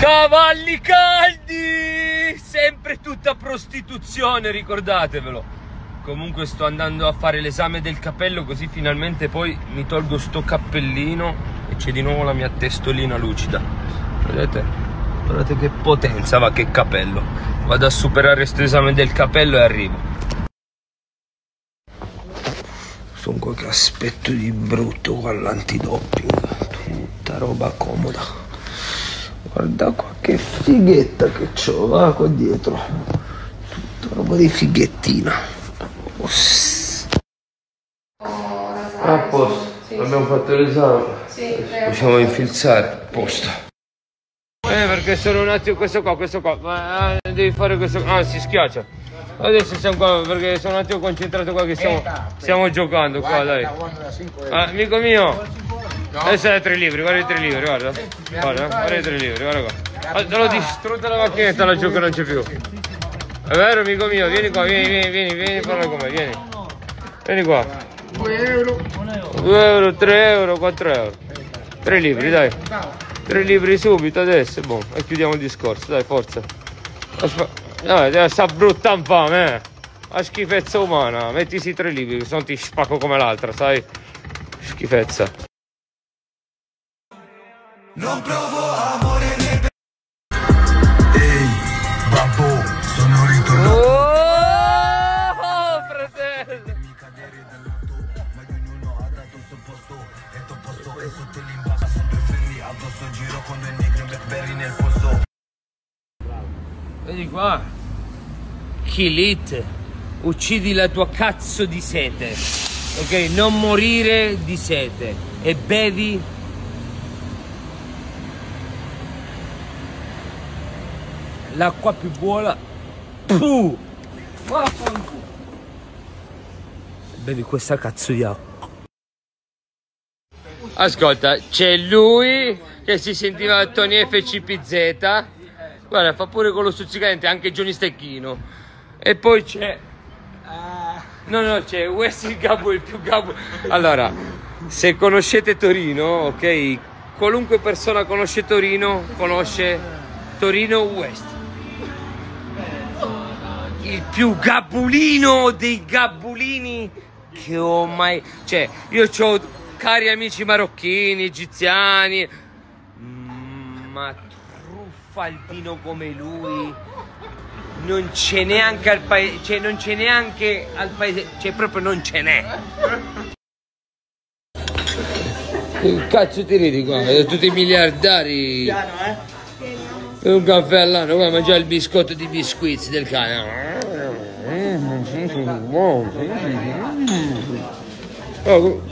Cavalli caldi! Sempre tutta prostituzione, ricordatevelo. Comunque sto andando a fare l'esame del cappello, così finalmente poi mi tolgo sto cappellino e c'è di nuovo la mia testolina lucida. Vedete? Guardate che potenza, va, che capello. Vado a superare sto esame del cappello e arrivo. Sono qua che aspetto di brutto qua all'antidoping. Tutta roba comoda. Guarda qua che fighetta che c'ho, va, qua dietro. Tutta roba di fighettina. A posto, sì, abbiamo fatto l'esame. Sì, possiamo infilzare. A posto. Perché sono un attimo questo qua. Ma devi fare questo. Ah, si schiaccia. Adesso siamo qua perché sono un attimo concentrato qua che stiamo giocando qua, dai. Amico mio. Adesso hai 3 libri, guarda i 3 libri, guarda. Guarda i 3 libri, guarda qua. Te l'ho distrutta la macchinetta, la gioco non c'è più. È vero, amico mio, vieni qua, vieni, parla con me, vieni. Vieni qua. 2 euro. 2 euro, 3 euro, 4 euro. 3 libri, dai. 3 libri subito adesso, boh, e chiudiamo il discorso, dai, forza. Dai, sta brutta infame, la schifezza umana. Mettisi 3 libri, se no ti spacco come l'altra, sai? Schifezza. Non provo amore né. Ehi, babbo, sono ritornato. Oh, fratello. Mi cadere dall'auto, ma ognuno ha dato il suo posto. E il tuo posto è sotto l'imbacca, sono 2 ferri addosso, giro con 2 negri e Blackberry nel posto. Vedi qua. Kill it. Uccidi la tua cazzo di sete. Ok, non morire di sete. E bevi l'acqua più buona. Puh! Bevi questa cazzo di acqua. Ascolta, c'è lui che si sentiva Tony FCPZ. Guarda, fa pure con lo stuzzicadente, anche Johnny Stecchino. E poi c'è... No, c'è Wes il Gabbo, il più Gabbo. Allora, se conoscete Torino, ok? Qualunque persona conosce Torino, conosce Torino West. Il più gabbulino dei gabbulini che ho mai... Cioè, io ho cari amici marocchini, egiziani, ma truffaldino come lui non c'è neanche al paese, cioè non c'è neanche al paese, cioè proprio non ce n'è. Che cazzo ti ridi qua? Tutti i miliardari. Piano, un caffè all'anno, guarda, mangiare il biscotto di biscuits del cane. Oh,